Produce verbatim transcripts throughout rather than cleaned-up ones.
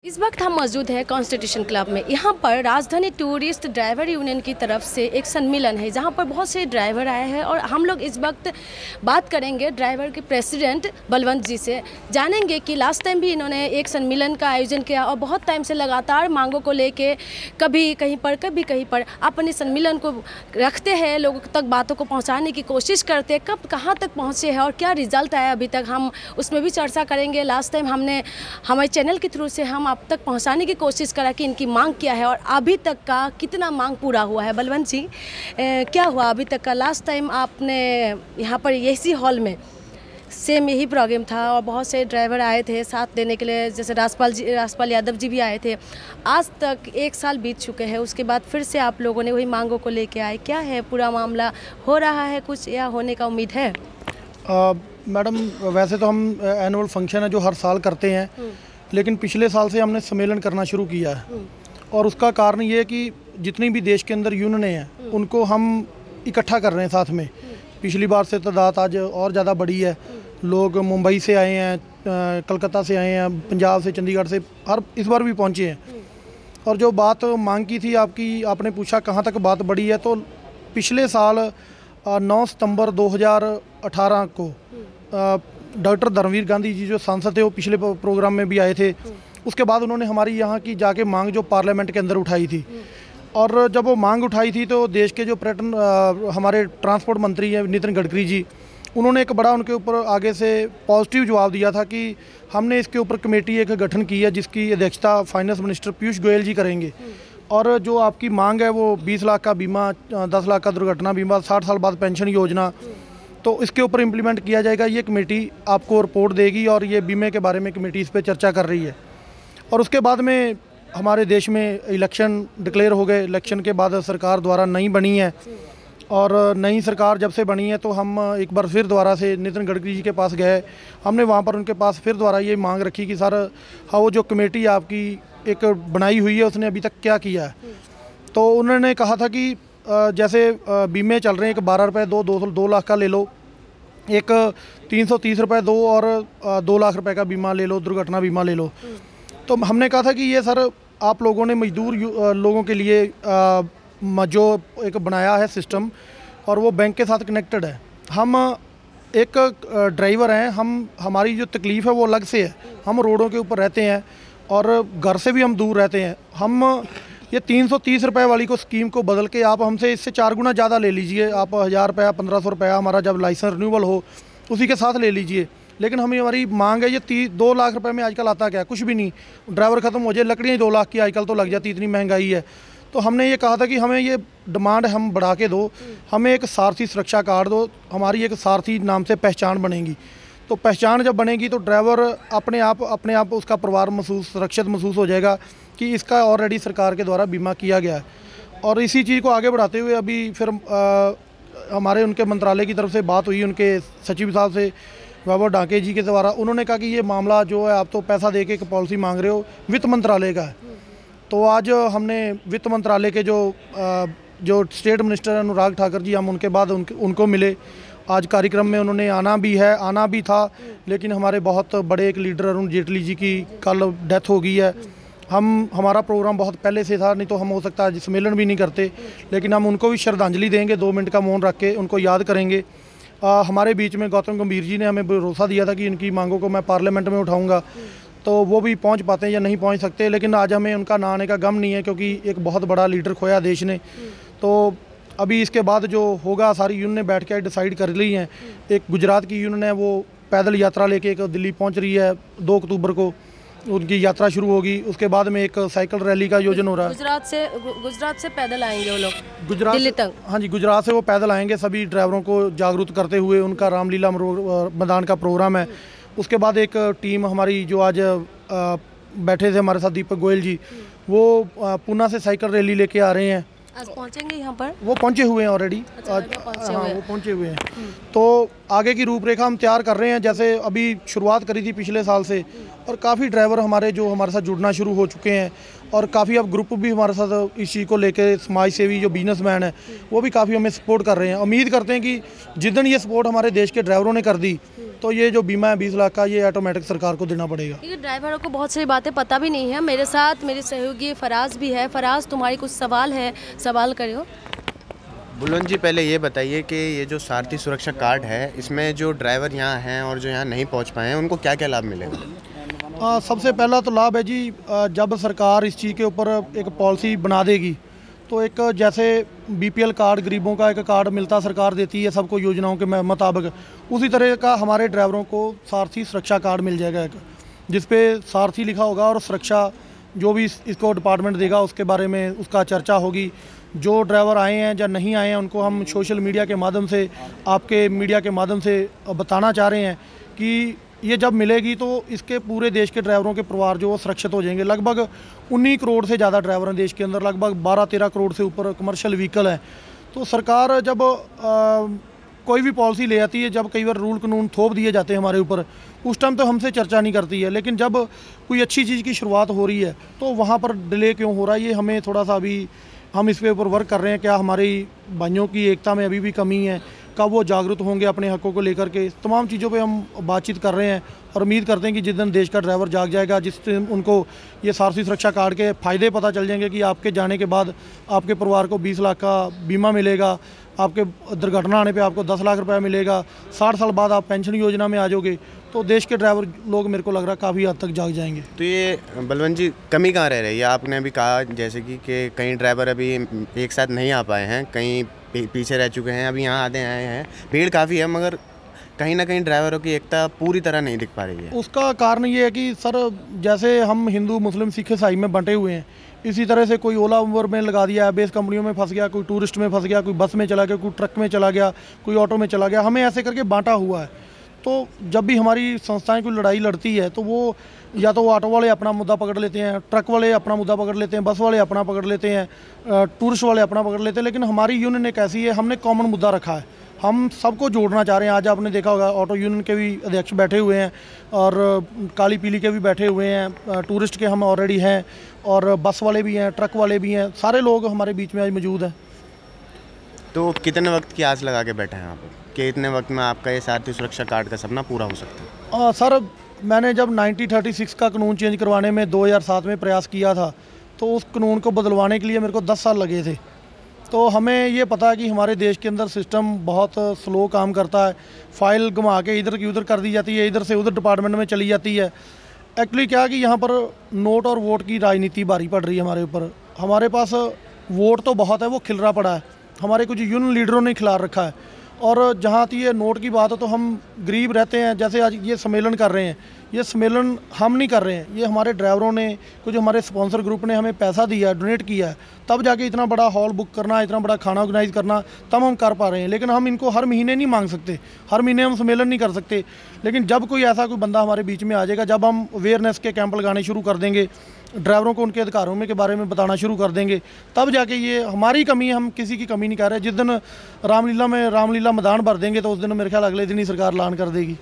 इस वक्त हम मौजूद हैं कॉन्स्टिट्यूशन क्लब में। यहाँ पर राजधानी टूरिस्ट ड्राइवर यूनियन की तरफ से एक सम्मेलन है जहाँ पर बहुत से ड्राइवर आए हैं और हम लोग इस वक्त बात करेंगे ड्राइवर के प्रेसिडेंट बलवंत जी से। जानेंगे कि लास्ट टाइम भी इन्होंने एक सम्मेलन का आयोजन किया और बहुत टाइम से लगातार मांगों को लेके कभी कहीं पर कभी कहीं पर अपने सम्मेलन को रखते हैं, लोगों तक बातों को पहुँचाने की कोशिश करते हैं। कब कहाँ तक पहुँचे हैं और क्या रिजल्ट आया अभी तक, हम उसमें भी चर्चा करेंगे। लास्ट टाइम हमने हमारे चैनल के थ्रू से हम आप तक पहुंचाने की कोशिश करा कि इनकी मांग क्या है और अभी तक का कितना मांग पूरा हुआ है। बलवंत जी, ए, क्या हुआ अभी तक का? लास्ट टाइम आपने यहाँ पर इसी हॉल में सेम यही प्रोग्राम था और बहुत से ड्राइवर आए थे साथ देने के लिए, जैसे राजपाल जी राजपाल यादव जी भी आए थे। आज तक एक साल बीत चुके हैं, उसके बाद फिर से आप लोगों ने वही मांगों को लेके आए। क्या है पूरा मामला, हो रहा है कुछ या होने का उम्मीद है? मैडम, वैसे तो हम एनुअल फंक्शन है जो हर साल करते हैं, लेकिन पिछले साल से हमने सम्मेलन करना शुरू किया है और उसका कारण ये है कि जितनी भी देश के अंदर यूनियनें हैं उनको हम इकट्ठा कर रहे हैं साथ में। पिछली बार से तादाद आज और ज़्यादा बढ़ी है। लोग मुंबई से आए हैं, कलकत्ता से आए हैं, पंजाब से, चंडीगढ़ से, हर इस बार भी पहुँचे हैं। और जो बात मांग की थी आपकी, आपने पूछा कहाँ तक बात बढ़ी है, तो पिछले साल नौ सितंबर दो हज़ार अठारह को डॉक्टर धर्मवीर गांधी जी जो सांसद थे वो पिछले प्रोग्राम में भी आए थे। उसके बाद उन्होंने हमारी यहाँ की जाके मांग जो पार्लियामेंट के अंदर उठाई थी, और जब वो मांग उठाई थी तो देश के जो पर्यटन हमारे ट्रांसपोर्ट मंत्री हैं नितिन गडकरी जी, उन्होंने एक बड़ा उनके ऊपर आगे से पॉजिटिव जवाब दिया था कि हमने इसके ऊपर कमेटी एक गठन की है जिसकी अध्यक्षता फाइनेंस मिनिस्टर पीयूष गोयल जी करेंगे। और जो आपकी मांग है वो बीस लाख का बीमा, दस लाख का दुर्घटना बीमा, साठ साल बाद पेंशन योजना, तो इसके ऊपर इम्प्लीमेंट किया जाएगा। ये कमेटी आपको रिपोर्ट देगी और ये बीमे के बारे में कमेटी इस पर चर्चा कर रही है। और उसके बाद में हमारे देश में इलेक्शन डिक्लेयर हो गए। इलेक्शन के बाद सरकार द्वारा नई बनी है और नई सरकार जब से बनी है तो हम एक बार फिर दोबारा से नितिन गडकरी जी के पास गए। हमने वहाँ पर उनके पास फिर दोबारा ये मांग रखी कि सर हाँ, वो जो कमेटी आपकी एक बनाई हुई है उसने अभी तक क्या किया है। तो उन्होंने कहा था कि जैसे बीमे चल रहे हैं, एक बारह रुपये दो दो सौ दो लाख का ले लो, एक तीन सौ तीस रुपये दो और दो लाख रुपए का बीमा ले लो, दुर्घटना बीमा ले लो। तो हमने कहा था कि ये सर आप लोगों ने मजदूर लोगों के लिए जो एक बनाया है सिस्टम और वो बैंक के साथ कनेक्टेड है। हम एक ड्राइवर हैं, हम हमारी जो तकलीफ़ है वो अलग से है। हम रोडों के ऊपर रहते हैं और घर से भी हम दूर रहते हैं। हम ये तीन सौ तीस रुपये वाली को स्कीम को बदल के आप हमसे इससे चार गुना ज़्यादा ले लीजिए। आप हज़ार रुपया, पंद्रह सौ रुपया हमारा जब लाइसेंस रिन्यूअल हो उसी के साथ ले लीजिए। लेकिन हमें हमारी मांग है ये ती दो लाख रुपए में आजकल आता क्या है, कुछ भी नहीं। ड्राइवर ख़त्म हो जाए, लकड़ियाँ दो लाख की आजकल तो लग जाती, इतनी महंगाई है। तो हमने ये कहा था कि हमें ये डिमांड हम बढ़ा के दो, हमें एक सारथी सुरक्षा कार्ड दो, हमारी एक सारथी नाम से पहचान बनेगी। तो पहचान जब बनेगी तो ड्राइवर अपने आप अपने आप उसका परिवार महसूस सुरक्षित महसूस हो जाएगा कि इसका ऑलरेडी सरकार के द्वारा बीमा किया गया है। और इसी चीज़ को आगे बढ़ाते हुए अभी फिर आ, हमारे उनके मंत्रालय की तरफ से बात हुई उनके सचिव साहब से, वैभव डाके जी के द्वारा। उन्होंने कहा कि ये मामला जो है आप तो पैसा दे के एक पॉलिसी मांग रहे हो, वित्त मंत्रालय का है। तो आज हमने वित्त मंत्रालय के जो आ, जो स्टेट मिनिस्टर अनुराग ठाकुर जी, हम उनके बाद उनके उनको मिले। आज कार्यक्रम में उन्होंने आना भी है, आना भी था, लेकिन हमारे बहुत बड़े एक लीडर अरुण जेटली जी की कल डेथ हो गई है। हम हमारा प्रोग्राम बहुत पहले से था, नहीं तो हम हो सकता है सम्मेलन भी नहीं करते, लेकिन हम उनको भी श्रद्धांजलि देंगे, दो मिनट का मौन रख के उनको याद करेंगे। आ, हमारे बीच में गौतम गंभीर जी ने हमें भरोसा दिया था कि इनकी मांगों को मैं पार्लियामेंट में उठाऊँगा, तो वो भी पहुँच पाते हैं या नहीं पहुँच सकते, लेकिन आज हमें उनका ना आने का गम नहीं है क्योंकि एक बहुत बड़ा लीडर खोया देश ने। तो अभी इसके बाद जो होगा सारी यूनियन ने बैठ के डिसाइड कर ली हैं। एक गुजरात की यूनियन है वो पैदल यात्रा लेके एक दिल्ली पहुंच रही है, दो अक्टूबर को उनकी यात्रा शुरू होगी। उसके बाद में एक साइकिल रैली का आयोजन हो रहा है। गुजरात से गुजरात से पैदल आएंगे वो लोग गुजरात दिल्ली तक? हाँ जी, गुजरात से वो पैदल आएंगे, सभी ड्राइवरों को जागरूक करते हुए। उनका रामलीला मैदान का प्रोग्राम है। उसके बाद एक टीम हमारी जो आज बैठे थे हमारे साथ, दीपक गोयल जी, वो पूना से साइकिल रैली लेके आ रहे हैं। आज पहुंचेंगे यहाँ पर? वो पहुंचे हुए हैं ऑलरेडी। अच्छा, आज पहुंचे हाँ हुए वो पहुंचे हुए हैं। तो आगे की रूपरेखा हम तैयार कर रहे हैं। जैसे अभी शुरुआत करी थी पिछले साल से और काफ़ी ड्राइवर हमारे जो हमारे साथ जुड़ना शुरू हो चुके हैं और काफ़ी अब ग्रुप भी हमारे साथ इस चीज़ को लेकर, समाज सेवी जो बिजनेसमैन है वो भी काफ़ी हमें सपोर्ट कर रहे हैं। उम्मीद करते हैं कि जिस दिन ये सपोर्ट हमारे देश के ड्राइवरों ने कर दी तो ये जो बीमा है बीस लाख का, ये ऑटोमेटिक सरकार को देना पड़ेगा। क्योंकि ड्राइवरों को बहुत सारी बातें पता भी नहीं है। मेरे साथ मेरे सहयोगी फराज भी है। फराज, तुम्हारी कुछ सवाल है, सवाल करो। बुलंद जी, पहले ये बताइए कि ये जो सारथी सुरक्षा कार्ड है, इसमें जो ड्राइवर यहाँ हैं और जो यहाँ नहीं पहुँच पाए हैं उनको क्या क्या लाभ मिलेगा? आ, सबसे पहला तो लाभ है जी, आ, जब सरकार इस चीज़ के ऊपर एक पॉलिसी बना देगी तो एक जैसे बीपीएल कार्ड गरीबों का एक कार्ड मिलता सरकार देती है सबको योजनाओं के मुताबिक, उसी तरह का हमारे ड्राइवरों को सारथी सुरक्षा कार्ड मिल जाएगा एक, जिस पे सारथी लिखा होगा और सुरक्षा जो भी इस, इसको डिपार्टमेंट देगा उसके बारे में उसका चर्चा होगी। जो ड्राइवर आए हैं या नहीं आए हैं उनको हम सोशल मीडिया के माध्यम से, आपके मीडिया के माध्यम से बताना चाह रहे हैं कि ये जब मिलेगी तो इसके पूरे देश के ड्राइवरों के परिवार जो सुरक्षित हो जाएंगे। लगभग उन्नीस करोड़ से ज़्यादा ड्राइवर हैं देश के अंदर, लगभग बारह तेरह करोड़ से ऊपर कमर्शियल व्हीकल है। तो सरकार जब आ, कोई भी पॉलिसी ले आती है, जब कई बार रूल कानून थोप दिए जाते हैं हमारे ऊपर, उस टाइम तो हमसे चर्चा नहीं करती है, लेकिन जब कोई अच्छी चीज़ की शुरुआत हो रही है तो वहाँ पर डिले क्यों हो रहा है, ये हमें थोड़ा सा अभी हम इस पे ऊपर वर्क कर रहे हैं। क्या हमारी भाइयों की एकता में अभी भी कमी है, कब वो जागरूक होंगे अपने हकों को लेकर के, तमाम चीज़ों पे हम बातचीत कर रहे हैं और उम्मीद करते हैं कि जिस दिन देश का ड्राइवर जाग जाएगा, जिस दिन उनको ये सारथी सुरक्षा कार्ड के फ़ायदे पता चल जाएंगे कि आपके जाने के बाद आपके परिवार को बीस लाख का बीमा मिलेगा, आपके दुर्घटना आने पे आपको दस लाख रुपया मिलेगा, साठ साल बाद आप पेंशन योजना में आ जाओगे, तो देश के ड्राइवर लोग मेरे को लग रहा है काफ़ी हद तक जाग जाएंगे। तो ये बलवंत जी, कमी कहाँ रह रही है? आपने अभी कहा जैसे कि, कि कई ड्राइवर अभी एक साथ नहीं आ पाए हैं, कहीं पीछे रह चुके हैं, अभी यहाँ आते आए हैं, भीड़ काफ़ी है, मगर कहीं ना कहीं ड्राइवरों की एकता पूरी तरह नहीं दिख पा रही है। उसका कारण ये है कि सर, जैसे हम हिंदू मुस्लिम सिख ईसाई में बंटे हुए हैं, इसी तरह से कोई ओला उबर में लगा दिया, बेस कंपनियों में फंस गया, कोई टूरिस्ट में फंस गया, कोई बस में चला गया, कोई ट्रक में चला गया, कोई ऑटो में चला गया, हमें ऐसे करके बांटा हुआ है। तो जब भी हमारी संस्थाएं कोई लड़ाई लड़ती है तो वो या तो वो ऑटो वाले अपना मुद्दा पकड़ लेते हैं, ट्रक वाले अपना मुद्दा पकड़ लेते हैं, बस वाले अपना पकड़ लेते हैं, टूरिस्ट वाले अपना पकड़ लेते हैं, लेकिन हमारी यूनियन एक ऐसी है, हमने कॉमन मुद्दा रखा है, हम सबको जोड़ना चाह रहे हैं। आज आपने देखा होगा ऑटो यूनियन के भी अध्यक्ष बैठे हुए हैं और काली पीली के भी बैठे हुए हैं, टूरिस्ट के हम ऑलरेडी हैं और बस वाले भी हैं, ट्रक वाले भी हैं, सारे लोग हमारे बीच में आज मौजूद हैं। तो कितने वक्त की आस लगा के बैठे हैं आप कि इतने वक्त में आपका ये सारथी सुरक्षा कार्ड का सपना पूरा हो सकता है? आ, सर, मैंने जब नाइनटीन थर्टी सिक्स का कानून चेंज करवाने में दो हज़ार सात में प्रयास किया था, तो उस कानून को बदलवाने के लिए मेरे को दस साल लगे थे। तो हमें ये पता है कि हमारे देश के अंदर सिस्टम बहुत स्लो काम करता है, फाइल घुमा के इधर की उधर कर दी जाती है, इधर से उधर डिपार्टमेंट में चली जाती है। एक्चुअली क्या कि यहाँ पर नोट और वोट की राजनीति भारी पड़ रही है हमारे ऊपर। हमारे पास वोट तो बहुत है, वो खिलरा पड़ा है, हमारे कुछ यूनियन लीडरों ने खिला रखा है। और जहाँ तक ये नोट की बात है तो हम गरीब रहते हैं। जैसे आज ये सम्मेलन कर रहे हैं, ये सम्मेलन हम नहीं कर रहे हैं, ये हमारे ड्राइवरों ने, कुछ हमारे स्पॉन्सर ग्रुप ने हमें पैसा दिया है, डोनेट किया है, तब जाके इतना बड़ा हॉल बुक करना, इतना बड़ा खाना ऑर्गेनाइज करना, तब हम कर पा रहे हैं। लेकिन हम इनको हर महीने नहीं मांग सकते, हर महीने हम सम्मेलन नहीं कर सकते। लेकिन जब कोई ऐसा कोई बंदा हमारे बीच में आ जाएगा, जब हम अवेयरनेस के कैंप लगाने शुरू कर देंगे, ड्राइवरों को उनके अधिकारों में के बारे में बताना शुरू कर देंगे, तब जाके ये हमारी कमी है, हम किसी की कमी नहीं कर रहे। जिस दिन रामलीला में रामलीला मैदान भर देंगे तो उस दिन मेरे ख्याल अगले दिन ही सरकार ऐलान कर देगी।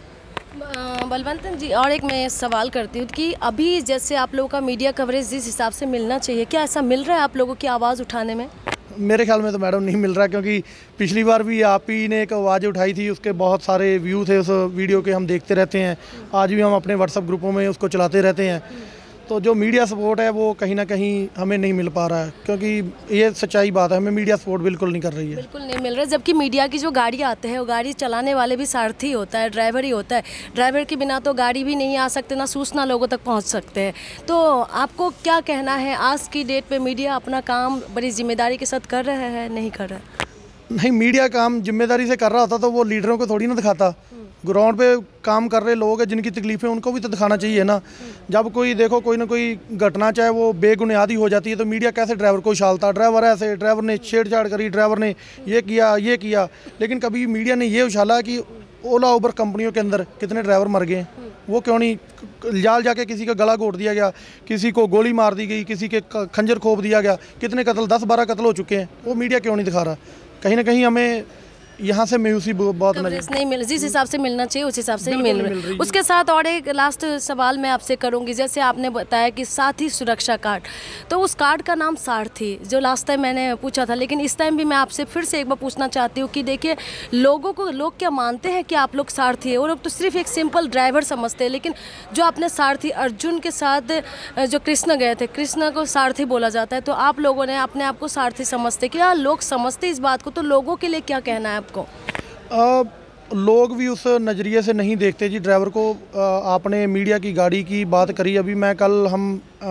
बलवंत जी, और एक मैं सवाल करती हूँ कि अभी जैसे आप लोगों का मीडिया कवरेज जिस हिसाब से मिलना चाहिए, क्या ऐसा मिल रहा है आप लोगों की आवाज़ उठाने में? मेरे ख्याल में तो मैडम नहीं मिल रहा, क्योंकि पिछली बार भी आप ही ने एक आवाज़ उठाई थी, उसके बहुत सारे व्यू थे उस वीडियो के, हम देखते रहते हैं, आज भी हम अपने व्हाट्सएप ग्रुपों में उसको चलाते रहते हैं। तो जो मीडिया सपोर्ट है वो कहीं ना कहीं हमें नहीं मिल पा रहा है, क्योंकि ये सच्चाई बात है, हमें मीडिया सपोर्ट बिल्कुल नहीं कर रही है। बिल्कुल नहीं मिल रहा है, जबकि मीडिया की जो गाड़ी आते हैं वो गाड़ी चलाने वाले भी सारथी होता है, ड्राइवर ही होता है। ड्राइवर के बिना तो गाड़ी भी नहीं आ सकते, ना सूचना लोगों तक पहुंच सकते हैं। तो आपको क्या कहना है, आज की डेट पे मीडिया अपना काम बड़ी जिम्मेदारी के साथ कर रहा है, नहीं कर रहा है? नहीं, मीडिया काम जिम्मेदारी से कर रहा होता तो वो लीडरों को थोड़ी ना दिखाता। ग्राउंड पे काम कर रहे लोग हैं जिनकी तकलीफ़ें, उनको भी तो दिखाना चाहिए ना। जब कोई देखो कोई ना कोई घटना चाहे वो बेबुनियादी हो जाती है तो मीडिया कैसे ड्राइवर को उछालता, ड्राइवर ऐसे, ड्राइवर ने छेड़छाड़ करी, ड्राइवर ने ये किया ये किया। लेकिन कभी मीडिया ने ये उछाला कि ओला उबर कंपनियों के अंदर कितने ड्राइवर मर गए, वो क्यों नहीं जाल जाके किसी का गला घोट दिया गया, किसी को गोली मार दी गई, किसी के खंजर खोप दिया गया, कितने कत्ल, दस बारह कत्ल हो चुके हैं, वो मीडिया क्यों नहीं दिखा रहा? कहीं ना कहीं हमें यहाँ से मायूसी बहुत कवरेज नहीं मिल, जिस हिसाब से मिलना चाहिए उस हिसाब से ही मिल रहा है। उसके साथ और एक लास्ट सवाल मैं आपसे करूंगी, जैसे आपने बताया कि साथी सुरक्षा कार्ड, तो उस कार्ड का नाम सारथी, जो लास्ट टाइम मैंने पूछा था, लेकिन इस टाइम भी मैं आपसे फिर से एक बार पूछना चाहती हूँ कि देखिए लोगों को, लोग क्या मानते हैं कि आप लोग सारथी है, वो लोग तो सिर्फ एक सिंपल ड्राइवर समझते हैं, लेकिन जो आपने सारथी अर्जुन के साथ जो कृष्ण गए थे, कृष्ण को सारथी बोला जाता है, तो आप लोगों ने अपने आप को सारथी समझते, क्या लोग समझते इस बात को, तो लोगों के लिए क्या कहना है आपको? आ, लोग भी उस नज़रिए से नहीं देखते जी ड्राइवर को। आ, आपने मीडिया की गाड़ी की बात करी, अभी मैं कल हम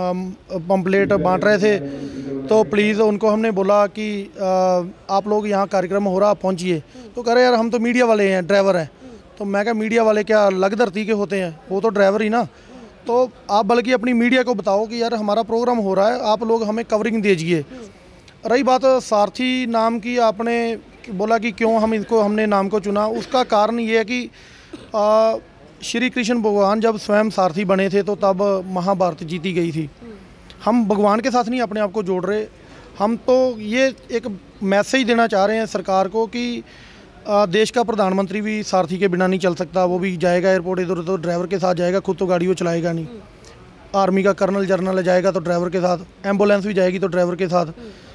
पंपलेट बांट रहे थे तो प्लीज़ उनको हमने बोला कि आ, आप लोग यहाँ कार्यक्रम हो रहा पहुँचिए, तो कह रहे यार हम तो मीडिया वाले हैं, ड्राइवर हैं। तो मैं क्या मीडिया वाले क्या लग धरती के होते हैं, वो तो ड्राइवर ही ना। तो आप बल्कि अपनी मीडिया को बताओ कि यार हमारा प्रोग्राम हो रहा है, आप लोग हमें कवरिंग दीजिए। रही बात सारथी नाम की, आपने बोला कि क्यों हम इसको हमने नाम को चुना, उसका कारण ये है कि आ, श्री कृष्ण भगवान जब स्वयं सारथी बने थे तो तब महाभारत जीती गई थी। हम भगवान के साथ नहीं अपने आप को जोड़ रहे, हम तो ये एक मैसेज देना चाह रहे हैं सरकार को कि आ, देश का प्रधानमंत्री भी सारथी के बिना नहीं चल सकता। वो भी जाएगा एयरपोर्ट इधर उधर ड्राइवर के साथ जाएगा, खुद तो गाड़ी वो चलाएगा नहीं। आर्मी का कर्नल जर्नल जाएगा तो ड्राइवर के साथ, एम्बुलेंस भी जाएगी तो ड्राइवर के साथ।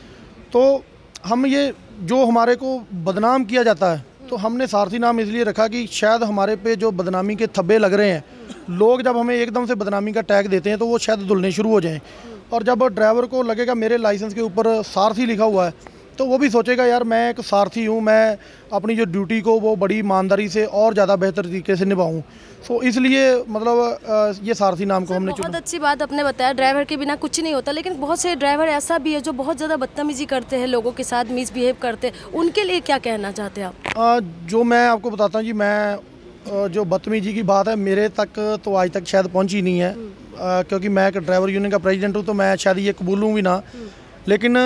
तो हम ये जो हमारे को बदनाम किया जाता है, तो हमने सारथी नाम इसलिए रखा कि शायद हमारे पे जो बदनामी के थब्बे लग रहे हैं, लोग जब हमें एकदम से बदनामी का टैग देते हैं तो वो शायद धुलने शुरू हो जाएं। और जब ड्राइवर को लगेगा मेरे लाइसेंस के ऊपर सारथी लिखा हुआ है, तो वो भी सोचेगा यार मैं एक सारथी हूँ, मैं अपनी जो ड्यूटी को वो बड़ी ईमानदारी से और ज़्यादा बेहतर तरीके से निभाऊँ। सो इसलिए मतलब ये सारथी नाम को हमने चुना। बहुत अच्छी बात आपने बताया, ड्राइवर के बिना कुछ नहीं होता, लेकिन बहुत से ड्राइवर ऐसा भी है जो बहुत ज़्यादा बदतमीजी करते हैं, लोगों के साथ मिसबिहेव करते हैं, उनके लिए क्या कहना चाहते हैं आप? आ, जो मैं आपको बताता हूँ जी, मैं जो बदतमीजी की बात है मेरे तक तो आज तक शायद पहुँची नहीं है, आ, क्योंकि मैं एक ड्राइवर यूनियन का प्रेसिडेंट हूँ, तो मैं शायद ये कबूलूँ भी ना। लेकिन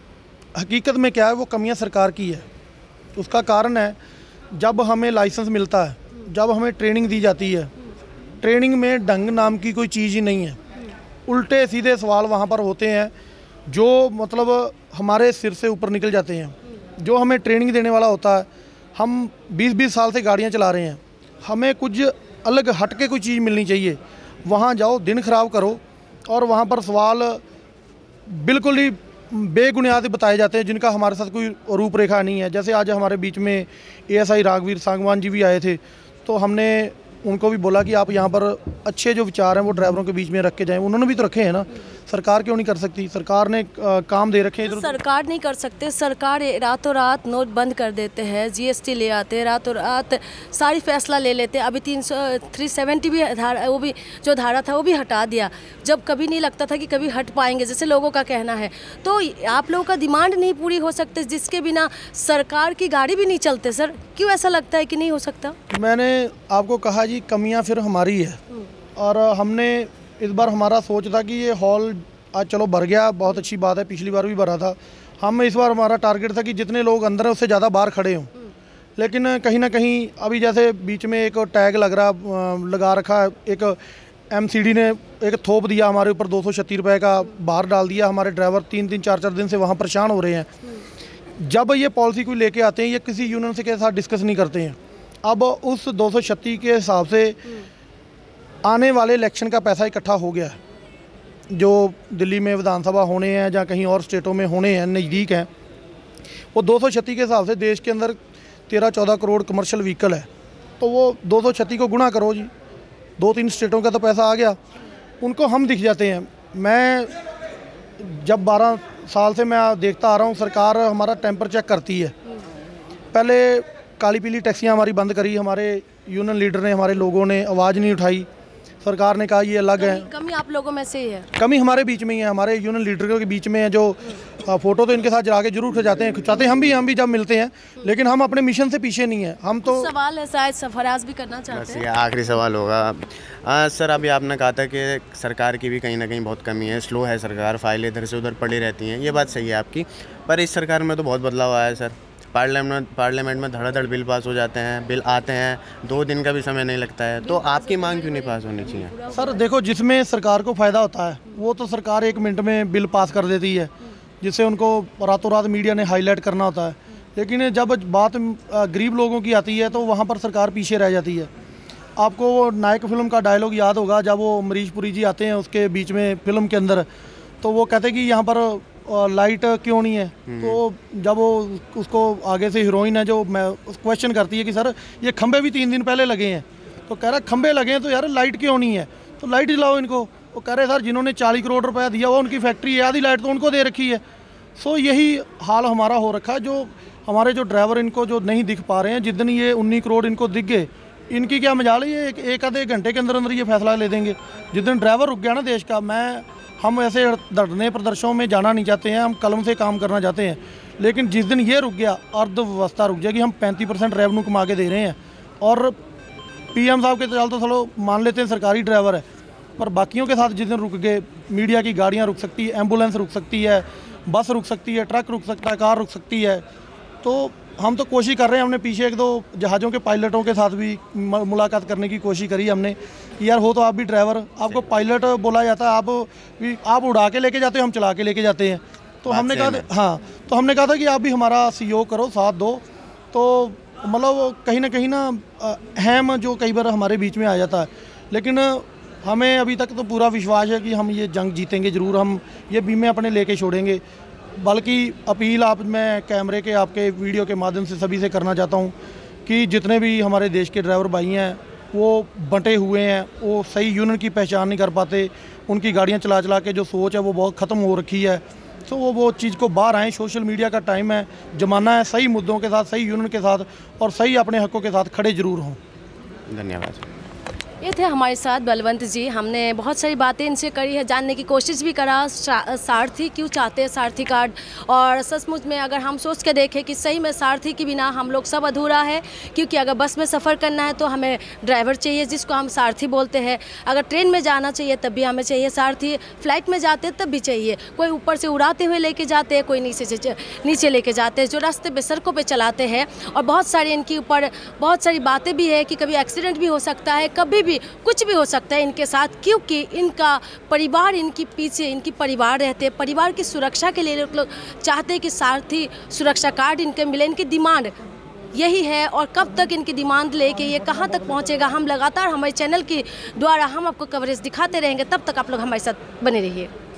हकीकत में क्या है, वो कमियां सरकार की है। उसका कारण है जब हमें लाइसेंस मिलता है, जब हमें ट्रेनिंग दी जाती है, ट्रेनिंग में ढंग नाम की कोई चीज़ ही नहीं है। उल्टे सीधे सवाल वहाँ पर होते हैं जो मतलब हमारे सिर से ऊपर निकल जाते हैं। जो हमें ट्रेनिंग देने वाला होता है, हम बीस बीस साल से गाड़ियाँ चला रहे हैं, हमें कुछ अलग हट के कोई चीज़ मिलनी चाहिए। वहाँ जाओ, दिन ख़राब करो, और वहाँ पर सवाल बिल्कुल ही बेबुनियाद बताए जाते हैं जिनका हमारे साथ कोई रूपरेखा नहीं है। जैसे आज हमारे बीच में एएसआई राघवीर सांगवान जी भी आए थे, तो हमने उनको भी बोला कि आप यहाँ पर अच्छे जो विचार हैं वो ड्राइवरों के बीच में रख के जाएं। उन्होंने भी तो रखे हैं ना, सरकार क्यों नहीं कर सकती? सरकार ने आ, काम दे रखे हैं। सरकार नहीं कर सकते, सरकार रातों रात नोट बंद कर देते हैं, जीएसटी ले आते हैं, रातों रात सारी फैसला ले लेते हैं। अभी तीन सौ थ्री सेवेंटी भी धारा, वो भी जो धारा था वो भी हटा दिया, जब कभी नहीं लगता था कि कभी हट पाएंगे, जैसे लोगों का कहना है। तो आप लोगों का डिमांड नहीं पूरी हो सकते, जिसके बिना सरकार की गाड़ी भी नहीं चलते। सर क्यों ऐसा लगता है कि नहीं हो सकता? मैंने आपको कहा जी, कमियाँ फिर हमारी है। और हमने इस बार हमारा सोच था कि ये हॉल आज चलो भर गया, बहुत अच्छी बात है, पिछली बार भी भरा था। हम इस बार हमारा टारगेट था कि जितने लोग अंदर हैं उससे ज़्यादा बाहर खड़े हों। लेकिन कहीं ना कहीं अभी जैसे बीच में एक टैग लग रहा लगा रखा है, एक एमसीडी ने एक थोप दिया हमारे ऊपर, दो सौ छत्तीस रुपये का बाहर डाल दिया। हमारे ड्राइवर तीन तीन चार चार दिन से वहाँ परेशान हो रहे हैं। जब ये पॉलिसी कोई लेके आते हैं, ये किसी यूनियन से के साथ डिस्कस नहीं करते हैं। अब उस दो सौ छत्तीस के हिसाब से आने वाले इलेक्शन का पैसा इकट्ठा हो गया है, जो दिल्ली में विधानसभा होने हैं या कहीं और स्टेटों में होने हैं, नज़दीक हैं। वो दो सौ छत्तीस के हिसाब से देश के अंदर तेरह चौदह करोड़ कमर्शियल व्हीकल है, तो वो दो सौ छत्तीस को गुणा करो जी, दो तीन स्टेटों का तो पैसा आ गया, उनको हम दिख जाते हैं। मैं जब बारह साल से मैं देखता आ रहा हूँ, सरकार हमारा टेम्पर चेक करती है। पहले काली पीली टैक्सियाँ हमारी बंद करी, हमारे यूनियन लीडर ने, हमारे लोगों ने आवाज़ नहीं उठाई। सरकार ने कहा ये अलग है। कमी आप लोगों में से ही है? कमी हमारे बीच में ही है, हमारे यूनियन लीडर के बीच में है। जो फोटो तो इनके साथ जाके जरूर खिंचाते हैं, खिंचाते हैं हम भी हम भी जब मिलते हैं, लेकिन हम अपने मिशन से पीछे नहीं है। हम तो सवाल है शायद सरफराज भी करना चाहते हैं। आखिरी सवाल होगा आ, सर, अभी आपने कहा था कि सरकार की भी कहीं ना कहीं बहुत कमी है, स्लो है सरकार, फाइलें इधर से उधर पड़ी रहती हैं। ये बात सही है आपकी, पर इस सरकार में तो बहुत बदलाव आया है सर। पार्लियामेंट पार्लियामेंट में धड़ाधड़ बिल पास हो जाते हैं, बिल आते हैं, दो दिन का भी समय नहीं लगता है। तो आपकी मांग क्यों नहीं पास होनी चाहिए? सर देखो, जिसमें सरकार को फ़ायदा होता है वो तो सरकार एक मिनट में बिल पास कर देती है, जिससे उनको रातों रात मीडिया ने हाईलाइट करना होता है। लेकिन जब बात अ, गरीब लोगों की आती है तो वहाँ पर सरकार पीछे रह जाती है। आपको वो नायक फिल्म का डायलॉग याद होगा, जब वो अमरीश पुरी जी आते हैं उसके बीच में फिल्म के अंदर, तो वो कहते हैं कि यहाँ पर अ, लाइट क्यों नहीं है। तो जब वो उसको आगे से हीरोइन है जो मैं क्वेश्चन करती है कि सर ये खंबे भी तीन दिन पहले लगे हैं, तो कह रहा है खंबे लगे हैं तो यार लाइट क्यों नहीं है, तो लाइट दिलाओ इनको। वो कह रहे सर जिन्होंने चालीस करोड़ रुपया दिया हुआ उनकी फैक्ट्री है, आधी लाइट तो उनको दे रखी है। सो यही हाल हमारा हो रखा है। जो हमारे जो ड्राइवर इनको जो नहीं दिख पा रहे हैं, जितनी ये उन्नीस करोड़ इनको दिख गए, इनकी क्या मजाल है, ये एक, एक आधे घंटे के अंदर अंदर ये फैसला ले देंगे। जितने ड्राइवर रुक गया ना देश का, मैं हम ऐसे धरने प्रदर्शनों में जाना नहीं चाहते हैं, हम कलम से काम करना चाहते हैं, लेकिन जिस दिन ये रुक गया, अर्थव्यवस्था रुक जाएगी। हम पैंतीस परसेंट रेवेन्यू कमा के दे रहे हैं और पीएम साहब के चल तो चलो मान लेते हैं सरकारी ड्राइवर है, पर बाकियों के साथ जिस दिन रुक गए, मीडिया की गाड़ियाँ रुक सकती है, एम्बुलेंस रुक सकती है, बस रुक सकती है, ट्रक रुक सकता है, कार रुक सकती है। तो हम तो कोशिश कर रहे हैं, हमने पीछे एक दो जहाज़ों के पायलटों के साथ भी मुलाकात करने की कोशिश करी हमने कि यार हो तो आप भी ड्राइवर, आपको पायलट बोला जाता है, आप भी आप उड़ा के लेके जाते हो, हम चला के लेके जाते हैं। तो हमने कहा हाँ तो हमने कहा था कि आप भी हमारा सहयोग करो, साथ दो। तो मतलब कहीं ना कहीं ना अहम जो कई बार हमारे बीच में आ जाता है, लेकिन हमें अभी तक तो पूरा विश्वास है कि हम ये जंग जीतेंगे ज़रूर, हम ये बीमे अपने लेके छोड़ेंगे। बल्कि अपील आप मैं कैमरे के आपके वीडियो के माध्यम से सभी से करना चाहता हूँ कि जितने भी हमारे देश के ड्राइवर भाई हैं वो बंटे हुए हैं, वो सही यूनियन की पहचान नहीं कर पाते, उनकी गाड़ियाँ चला चला के जो सोच है वो बहुत ख़त्म हो रखी है। तो वो वो चीज़ को बाहर आएँ, सोशल मीडिया का टाइम है, ज़माना है, सही मुद्दों के साथ, सही यूनियन के साथ और सही अपने हकों के साथ खड़े ज़रूर हों। धन्यवाद। ये थे हमारे साथ बलवंत जी। हमने बहुत सारी बातें इनसे करी है, जानने की कोशिश भी करा सारथी क्यों चाहते हैं सारथी कार्ड, और सचमुच में अगर हम सोच के देखें कि सही में सारथी के बिना हम लोग सब अधूरा है, क्योंकि अगर बस में सफ़र करना है तो हमें ड्राइवर चाहिए जिसको हम सारथी बोलते हैं, अगर ट्रेन में जाना चाहिए तब भी हमें चाहिए सारथी, फ्लाइट में जाते हैं तब भी चाहिए, कोई ऊपर से उड़ाते हुए लेके जाते हैं, कोई नीचे से नीचे लेके जाते हैं, जो रास्ते पे सड़कों पे चलाते हैं। और बहुत सारी इनके ऊपर बहुत सारी बातें भी है कि कभी एक्सीडेंट भी हो सकता है, कभी भी कुछ भी हो सकता है इनके साथ, क्योंकि इनका परिवार इनके पीछे, इनकी परिवार रहते हैं, परिवार की सुरक्षा के लिए लोग चाहते हैं कि सारथी सुरक्षा कार्ड इनके मिले। इनकी डिमांड यही है, और कब तक इनकी डिमांड लेके ये कहाँ तक पहुँचेगा, हम लगातार हमारे चैनल के द्वारा हम आपको कवरेज दिखाते रहेंगे। तब तक आप लोग हमारे साथ बने रहिए।